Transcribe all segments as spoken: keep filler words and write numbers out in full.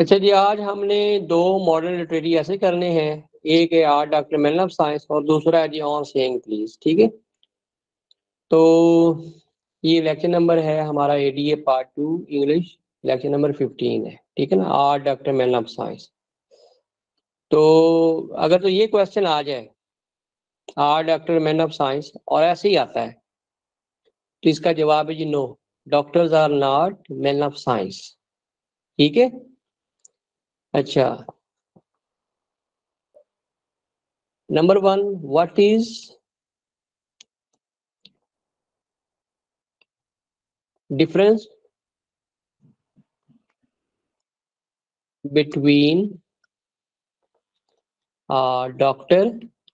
अच्छा जी, आज हमने दो मॉडर्न लिटरेरी ऐसे करने हैं, एक है are doctor men of science और दूसरा है जी ऑन सेइंग प्लीज। ठीक है, तो ये लेक्चर नंबर है हमारा ADA part two English, lecture number fifteen है। ठीक है ना, are doctor men of science. तो अगर तो ये क्वेश्चन आ जाए are doctor man of science और ऐसे ही आता है तो इसका जवाब है जी no, doctors are not man of science. ठीक है, अच्छा number one, what is difference between a doctor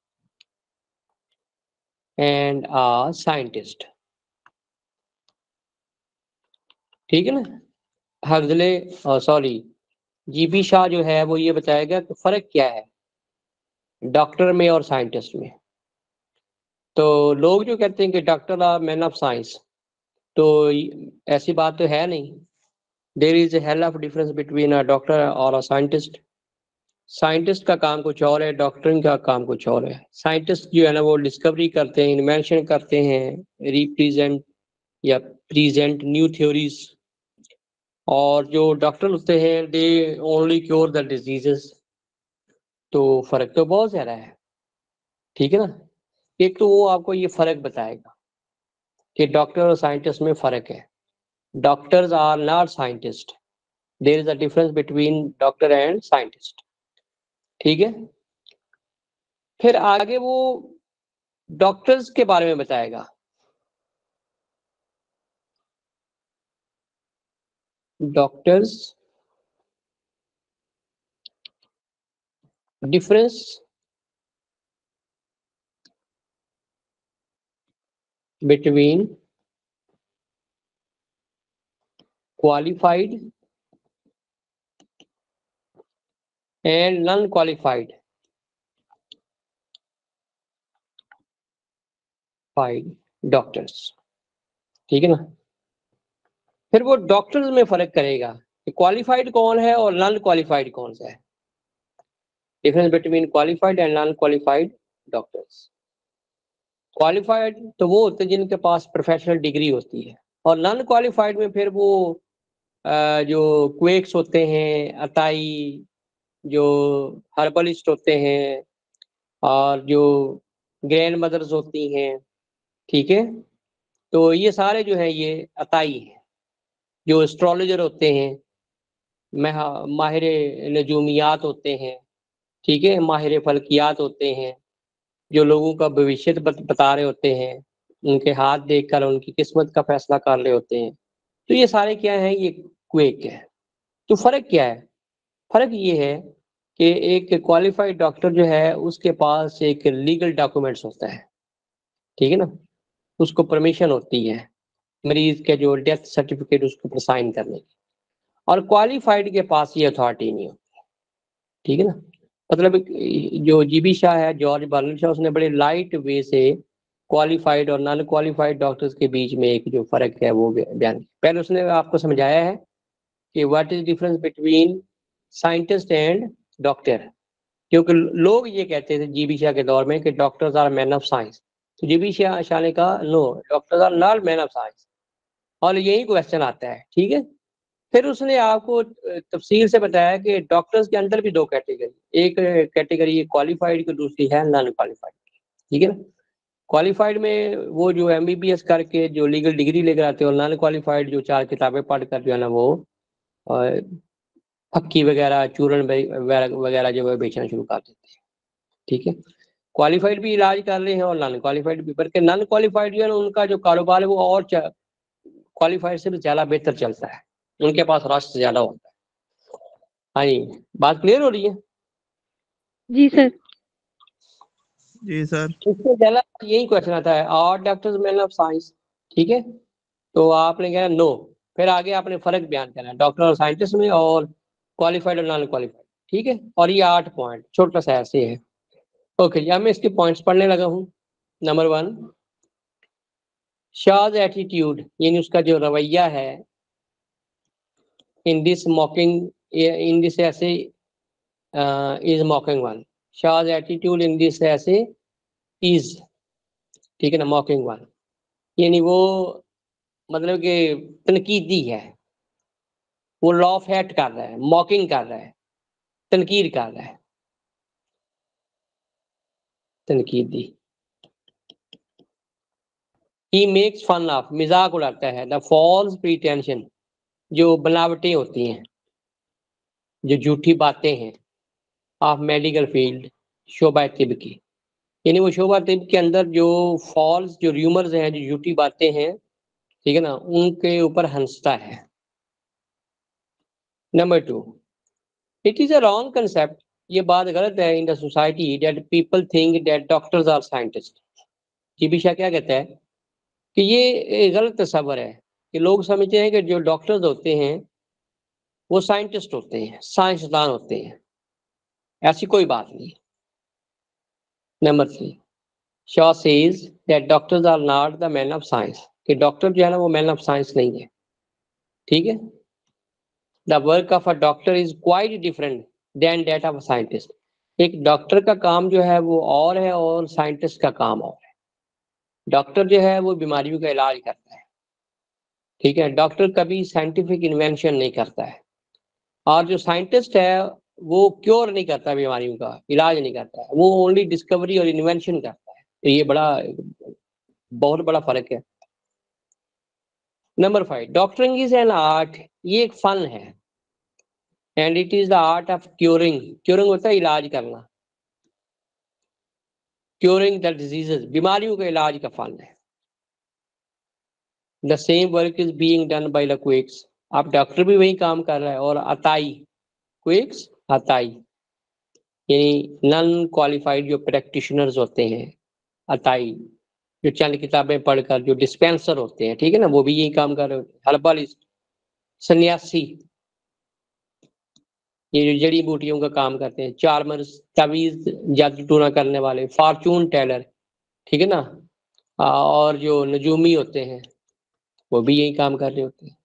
and a scientist। ठीक है ना, हगजले सॉरी जीपी शाह जो है वो ये बताएगा कि फर्क क्या है डॉक्टर में और साइंटिस्ट में। तो लोग जो कहते हैं कि doctor are man of science, तो ऐसी बात तो है नहीं। There is a hell of difference between a doctor और अ साइंटिस्ट। साइंटिस्ट का काम कुछ और है, डॉक्टरिंग का काम कुछ और है। साइंटिस्ट जो है ना वो डिस्कवरी करते हैं, इन्वेंशन करते हैं, रिप्रेजेंट या प्रेजेंट न्यू थ्योरीज। और जो डॉक्टर होते हैं they only cure the diseases. तो फर्क तो बहुत ज्यादा है। ठीक है ना, एक तो वो आपको ये फर्क बताएगा कि डॉक्टर और साइंटिस्ट में फर्क है। Doctors are not scientist, there is a difference between doctor and scientist. ठीक है, फिर आगे वो डॉक्टर्स के बारे में बताएगा। Doctors difference between qualified and non qualified फाइड डॉक्टर्स। ठीक है ना, फिर वो डॉक्टर्स में फर्क करेगा कि क्वालिफाइड कौन है और नॉन क्वालिफाइड कौन सा है। Difference between qualified and non qualified doctors. Qualified तो वो होते हैं जिनके पास प्रोफेशनल डिग्री होती है, और नॉन क्वालिफाइड में फिर वो अ, जो क्वेक्स होते हैं, अताई, जो हर्बलिस्ट होते हैं, और जो ग्रैंड मदर्स होती हैं। ठीक है, तो ये सारे जो है ये अताई हैं। जो एस्ट्रोलॉजर होते हैं, महा- माहिर नजूमियात होते हैं। ठीक है, माहिर फल्कियात होते हैं, जो लोगों का भविष्य बत, बता रहे होते हैं, उनके हाथ देखकर उनकी किस्मत का फैसला कर रहे होते हैं। तो ये सारे क्या है, ये क्वेक है। तो फर्क क्या है, फर्क ये है कि एक क्वालिफाइड डॉक्टर जो है उसके पास एक लीगल डॉक्यूमेंट्स होता है। ठीक है ना, उसको परमिशन होती है मरीज के जो डेथ सर्टिफिकेट उसको पर साइन करने की, और क्वालिफाइड के पास ये अथॉरिटी नहीं होती। ठीक है ना, मतलब जो जीबी शाह है, जॉर्ज बर्नर्ड शाह, उसने बड़े लाइट वे से क्वालिफाइड और नॉन क्वालिफाइड डॉक्टर्स के बीच में एक जो फर्क है वो बयान किया। पहले उसने आपको समझाया है कि what is difference between scientist and doctor. क्योंकि लोग ये कहते थे जीबी शाह के दौर में कि doctors are man of science, तो जीबी शाह शाह ने कहा no, doctors are not man of science, और यही क्वेश्चन आता है। ठीक है, फिर उसने आपको तफसील से बताया कि डॉक्टर्स के अंदर भी दो कैटेगरी, एक कैटेगरी क्वालिफाइड की, दूसरी है नॉन क्वालिफाइड। ठीक है ना, क्वालिफाइड में वो जो एमबीबीएस करके जो लीगल डिग्री लेकर आते हैं, और नॉन क्वालिफाइड जो चार किताबें पढ़ कर जो है ना वो फक्की वगैरह, चूरन वगैरह जो है बेचना शुरू कर देते हैं। ठीक है, क्वालिफाइड भी इलाज कर रहे हैं और नॉन क्वालिफाइड भी, बल्कि नॉन क्वालिफाइड जो है ना उनका जो कारोबार है वो और क्वालिफाइड से भी ज्यादा बेहतर चलता है, उनके पास रश ज्यादा होता है। हाँ जी, बात क्लियर हो रही है? जी सर। जी सर। इससे पहला यही क्वेश्चन आता है, are doctors man of science. ठीक है, तो आपने कहा नो, फिर आगे आपने फर्क बयान करना है डॉक्टर और साइंटिस्ट में, और क्वालिफाइड और नॉन क्वालिफाइड। ठीक है, और ये आठ पॉइंट छोटा सा ऐसे है। ओके जी, अब मैं इसके पॉइंट्स पढ़ने लगा हूँ। नंबर वन, शाज एटीट्यूड, यानी उसका जो रवैया है in this mocking in this essay uh, is mocking one. Shah's attitude in this essay is, ठीक है ना, mocking one, यानी वो मतलब कि तनकीदी है, वो लॉफ एट कर रहा है, मॉकिंग कर रहा है, तनकीद कर रहा है, तनकीदी। He makes fun of, मजाक उड़ाता है, द फॉल्स प्रीटेंशन, जो बनावटें होती हैं, जो झूठी बातें हैं, ऑफ मेडिकल फील्ड, शोबा तिब की, यानी वो शोबा तिब के अंदर जो फॉल्स, जो र्यूमर्स हैं, जो झूठी बातें हैं, ठीक है ना, उनके ऊपर हंसता है। Number two, it is a wrong concept, ये बात गलत है in the society that people think that doctors are scientist. GB Shaw क्या कहता है कि ये गलत तस्वर है कि लोग समझते हैं कि जो डॉक्टर्स होते हैं वो साइंटिस्ट होते हैं, साइंसदान होते हैं, ऐसी कोई बात नहीं। Number three, Shaw says that doctors are not the man of science, कि डॉक्टर जो है ना वो मैन ऑफ साइंस नहीं है, ठीक है। The work of a doctor is quite different than that of a scientist, एक डॉक्टर का काम जो है वो और है और साइंटिस्ट का काम और है। डॉक्टर जो है वो बीमारियों का इलाज करता है, ठीक है, डॉक्टर कभी साइंटिफिक इन्वेंशन नहीं करता है, और जो साइंटिस्ट है वो क्योर नहीं करता, बीमारियों का इलाज नहीं करता है, वो ओनली डिस्कवरी और इन्वेंशन करता है। तो ये बड़ा बहुत बड़ा फर्क है। Number five, doctoring is an art, ये एक फन है, and it is the art of curing, curing होता है इलाज करना, क्योरिंग द डिजीजेस, बीमारियों का इलाज का फन है। The same work is being done by the quacks, अब डॉक्टर भी वही काम कर रहा है, और अताई, क्विक्स अताई, यानी नॉन क्वालिफाइड जो प्रैक्टिशनर्स होते हैं, अताई, जो चंद किताबें पढ़कर जो डिस्पेंसर होते हैं, ठीक है ना, वो भी यही काम कर रहे होते हैं। हर्बलिस्ट, सन्यासी, ये जो जड़ी बूटियों का काम करते हैं, चार्मर्स, तावीज जादू टूना करने वाले, फॉर्चून टेलर, ठीक है ना, और जो नजूमी होते हैं वो भी यही काम कर रहे होते हैं।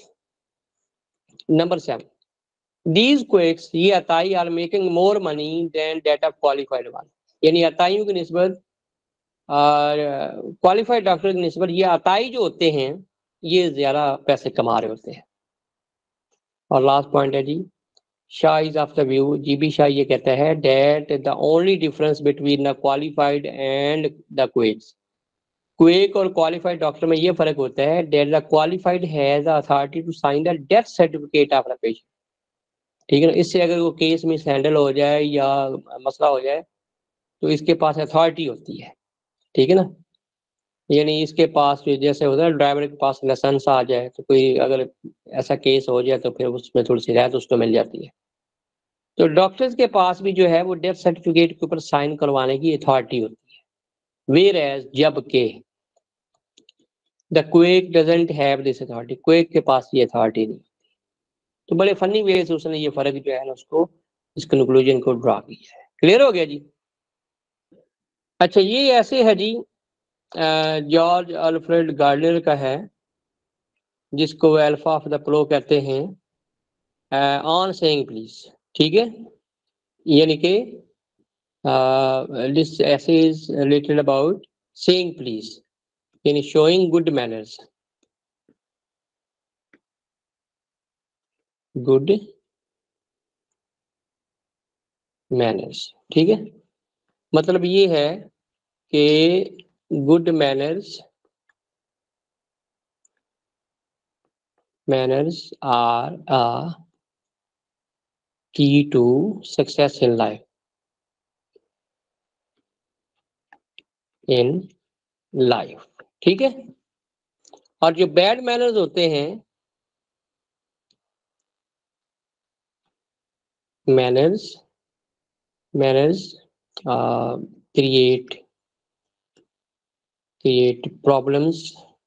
नंबर सेवन, दीज क्वेक्स, ये अताई are making more money than that of qualified one, यानी अताइयों की निस्बत और क्वालिफाइड डॉक्टर की निस्बत ये अताई जो होते हैं ये ज्यादा पैसे कमा रहे होते हैं। और लास्ट पॉइंट है जी, Shaw is of the view, GB Shaw ये कहता है that the only difference between the qualified and the quacks, quack और क्वालिफाइड डॉक्टर में ये फर्क होता है that the qualified has the authority to sign the death certificate of the patient, ठीक है ना, इससे अगर वो केस मिस हैंडल हो जाए या मसला हो जाए तो इसके पास अथॉरिटी होती है, ठीक है ना, यानी इसके पास जैसे होता है ड्राइवर के पास लाइसेंस आ जाए तो कोई अगर ऐसा केस हो जाए तो फिर उसमें थोड़ी सी राहत उसको मिल जाती है। तो डॉक्टर्स के पास भी जो है वो डेथ सर्टिफिकेट के ऊपर साइन करवाने की अथॉरिटी होती है, वेयर एज जबकि the quack doesn't have this authority, quack के पास ये अथॉरिटी नहीं। तो बड़े फनी वे से उसने ये फर्क जो है ना उसको, इस कंक्लूजन को ड्रा किया है। क्लियर हो गया जी। अच्छा, ये ऐसे है जी, जॉर्ज अल्फ्रेड गार्डनर का है, जिसको अल्फा ऑफ द प्रो कहते हैं, ऑन सेइंग प्लीज, ठीक है, यानी कि this essay is related about saying please, यानी showing good manners, good manners, ठीक है, मतलब ये है कि good manners, manners are a key to success in life, in life, ठीक है। और जो बैड मैनर्स होते हैं, manners manners create create problems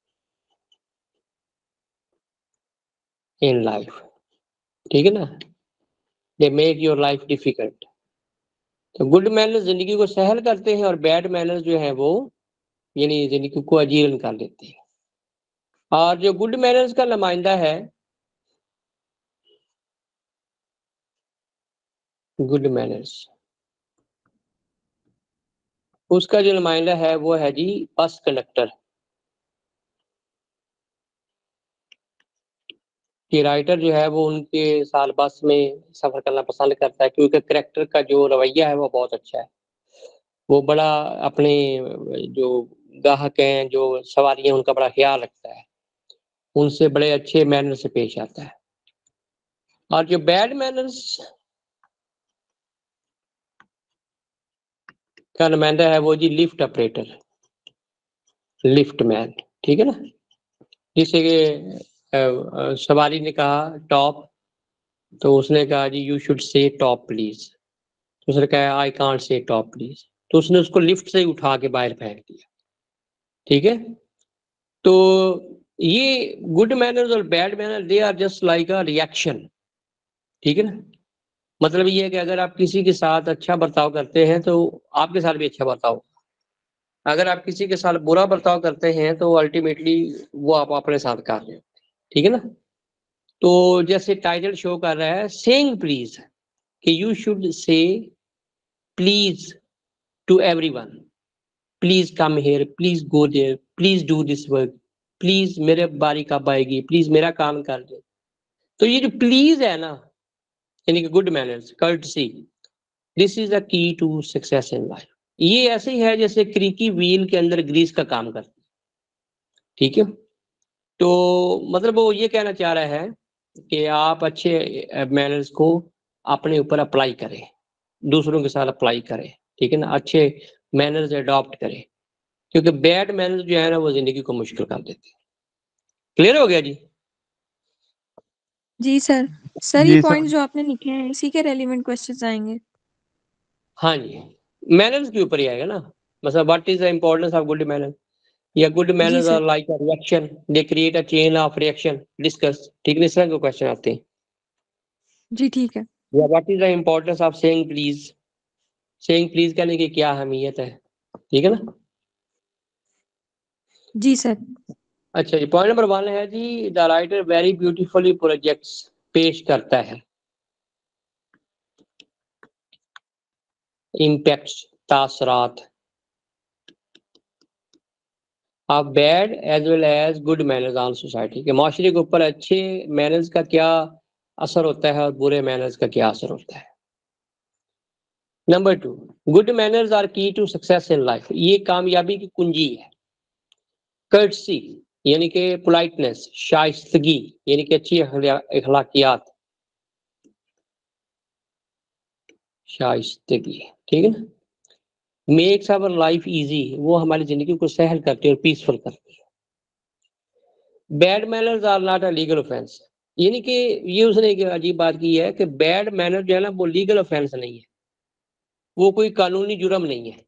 in life, ठीक है ना, they make your life difficult. तो गुड मैनर्स जिंदगी को सहल करते हैं और बैड मैनर्स जो है वो यानी जिंदगी को अजीर्ण कर देते हैं। और जो गुड मैनर्स का नुमाइंदा है गुड मैनर्स, उसका जो नुमाइंदा है वो है जी बस कंडक्टर। कि राइटर जो है वो उनके साथ बस में सफर करना पसंद करता है क्योंकि करेक्टर का जो रवैया है वो बहुत अच्छा है। वो बड़ा अपने जो ग्राहक हैं, जो सवारी हैं, उनका बड़ा ख्याल रखता है, उनसे बड़े अच्छे मैनर से पेश आता है। और जो बैड मैनर्स का नुमाइंदा है वो जी लिफ्ट ऑपरेटर, लिफ्ट मैन, ठीक है ना। जैसे कि सवारी ने कहा टॉप, तो उसने कहा जी you should say top please, तो उसने कहा I can't say top please, तो उसने उसको लिफ्ट से उठा के बाहर फेंक दिया, ठीक है। तो ये गुड मैनर्स और bad manner they are just like a reaction, ठीक है ना। मतलब ये है कि अगर आप किसी के साथ अच्छा बर्ताव करते हैं तो आपके साथ भी अच्छा बर्ताव, अगर आप किसी के साथ बुरा बर्ताव करते हैं तो अल्टीमेटली वो आप अपने साथ कर रहे हो, ठीक है ना। तो जैसे टाइटल शो कर रहा है सेइंग प्लीज, कि you should say please to everyone, please come here, please go there, please do this work, please मेरे बारी कब आएगी, प्लीज मेरा काम कर दे। तो ये जो प्लीज है ना, यानी कि good manners, courtesy, this is the key to success in life. ये ऐसे ही है जैसे क्रीकी व्हील के अंदर ग्रीस का काम करती है, ठीक है। तो मतलब वो ये कहना चाह रहा है कि आप अच्छे मैनर्स को अपने ऊपर अप्लाई करें, दूसरों के साथ अप्लाई करें, ठीक है ना, अच्छे मैनर्स अडॉप्ट करें, क्योंकि बैड मैनर्स जो है ना वो जिंदगी को मुश्किल कर देते हैं। क्लियर हो गया जी? जी सर। सर ये जी पॉइंट सर। जो आपने लिखे हैं इसी के रेलिवेंट क्वेश्चंस आएंगे। हाँ जी, मैनर्स के ऊपर ही आएगा ना, मतलब what is the importance of good manner, या गुड जी manners sir. Are like a reaction, they create a chain of reaction, discuss, ठीक है, इस तरह के क्वेश्चन आते हैं। जी ठीक है। या what is the importance of saying please, saying please कहने की क्या अहमियत है, ठीक है ना। जी सर। अच्छा जी, पॉइंट नंबर वन है जी the writer very beautifully projects, पेश करता है इम्पैक्ट्स, तासरात of bad as well as good manners on society, के माशरे के ऊपर अच्छे मैनर्स का क्या असर होता है और बुरे मैनर्स का क्या असर होता है। Number two, good manners are key to success in life, ये कामयाबी की कुंजी है। कर्टसी यानी कि पोलाइटनेस, शाइस्तगी यानी कि अच्छी अखलाकियात, शाइस्तगी, ठीक है ना। मेक्स आवर लाइफ इजी, वो हमारी जिंदगी को सहल करती है और पीसफुल करती है। Bad manners are not a legal offence, यानी कि ये उसने एक अजीब बात की है कि बैड मैनर जो है ना वो लीगल ऑफेंस नहीं है, वो कोई कानूनी जुर्म नहीं है।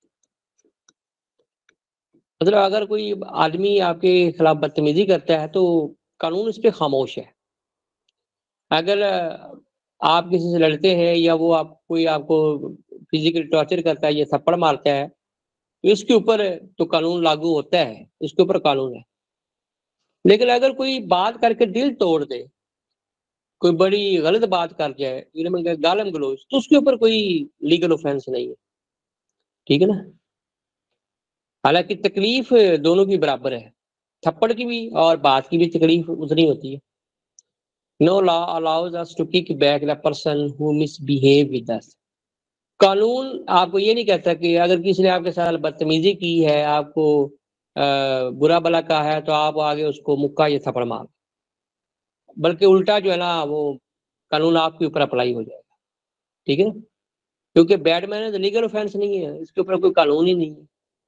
मतलब अगर कोई आदमी आपके खिलाफ बदतमीजी करता है तो कानून इस पे खामोश है। अगर आप किसी से लड़ते हैं या वो आप कोई आपको फिजिकल टॉर्चर करता है या थप्पड़ मारता है तो इसके ऊपर तो कानून लागू होता है, इसके ऊपर कानून है। लेकिन अगर कोई बात करके दिल तोड़ दे, कोई बड़ी गलत बात कर जाए, गालम गलोच, तो उसके ऊपर कोई लीगल ऑफेंस नहीं है, ठीक है ना। हालांकि तकलीफ दोनों की बराबर है, थप्पड़ की भी और बात की भी तकलीफ उतनी होती है। No law allows us to kick back the person who misbehave with us, कानून आपको ये नहीं कहता कि अगर किसी ने आपके साथ बदतमीजी की है, आपको आ, बुरा भला कहा है तो आप आगे उसको मुक्का या थप्पड़ मार, बल्कि उल्टा जो है ना वो कानून आपके ऊपर अप्लाई हो जाएगा, ठीक है ना। क्योंकि बैड मैनर्स लीगल ऑफेंस नहीं है, इसके ऊपर कोई कानून ही नहीं है।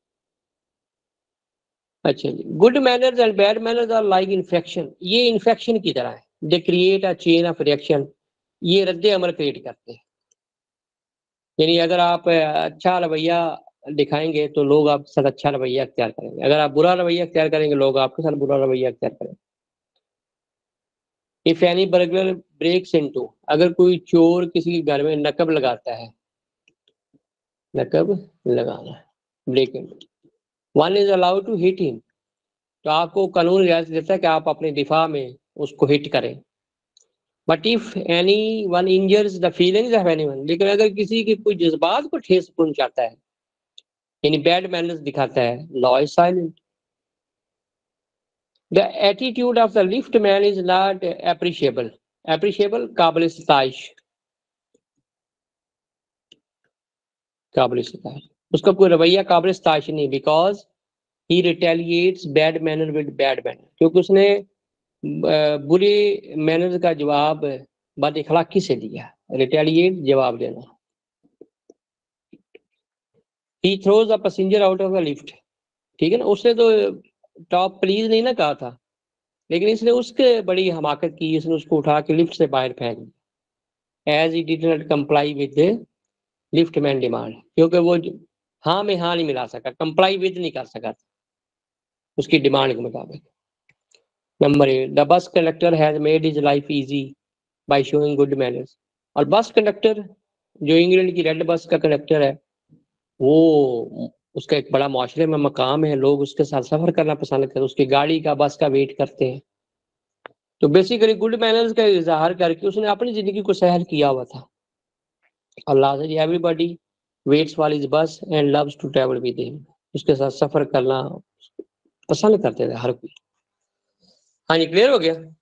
अच्छा जी, good manners and bad manners are like infection, ये इन्फेक्शन की तरह है, they create a chain of reaction, ये रद्द अमल क्रिएट करते हैं। यानी अगर आप अच्छा रवैया दिखाएंगे तो लोग आपके साथ अच्छा रवैया अख्तियार करेंगे, अगर आप बुरा रवैया अख्तियार करेंगे लोग आपके साथ बुरा रवैया अख्तियार करेंगे। If any burglar breaks into, अगर कोई चोर किसी के घर में नकब लगाता है, नकब लगाना, break into, one is allowed to hit him, तो आपको कानून इजाजत देता है कि आप अपने दिफा में उसको हिट करें। But if anyone injures the feelings of anyone, लेकिन अगर किसी के कोई जज्बात को ठेस पहुंचाता है, यानी बैड मैनर्स दिखाता है, law is silent. The attitude of the lift man is not appreciable, appreciable काबिल सताइश, काबिल सताइश, उसका कोई रवैया काबिल सताइश नहीं, because he retaliates bad manner with bad manner, क्योंकि उसने बुरे मैनर्स का जवाब बद इखलाकी से दिया, रिटेलिएट जवाब देना। He throws a passenger out of the lift, ठीक है ना, उसने तो टॉप प्लीज नहीं ना कहा था, लेकिन इसने उसके बड़ी हमाकत की, इसने उसको उठा के लिफ्ट से बाहर फेंक दिया, as he did not comply with lift man demand, क्योंकि वो हाँ में हाँ नहीं मिला सका, कंप्लाई विद नहीं कर सका उसकी डिमांड के मुताबिक। Number eight, the bus conductor has made his life easy by showing good manners, और बस कंडक्टर जो इंग्लैंड की रेड बस का कंडक्टर है, वो उसका एक बड़ा माशरे में मकाम है, लोग उसके साथ सफर करना पसंद करते हैं, उसकी गाड़ी का बस का वेट करते हैं। तो बेसिकली गुड मैनर्स का इजहार करके उसने अपनी जिंदगी को सहल किया हुआ था। अल्लाह से everybody waits for his bus and loves to travel with him, उसके साथ सफर करना पसंद करते थे हर कोई। हाँ जी, क्लियर हो गया।